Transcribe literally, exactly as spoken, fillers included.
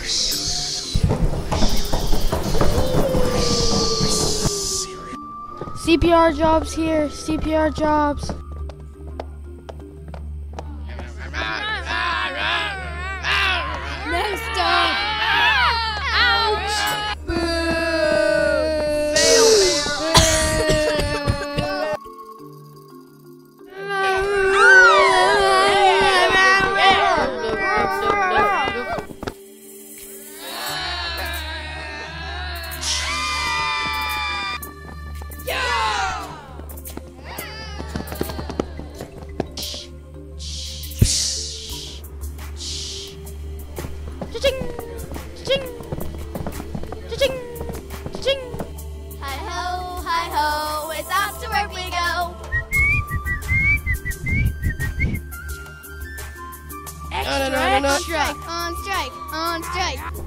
C P R jobs here, C P R jobs. No, stop! Ouch! Hi-ho, hi-ho, it's off to work we go. Extra, No, no, no, no, no. extra. On strike, on strike.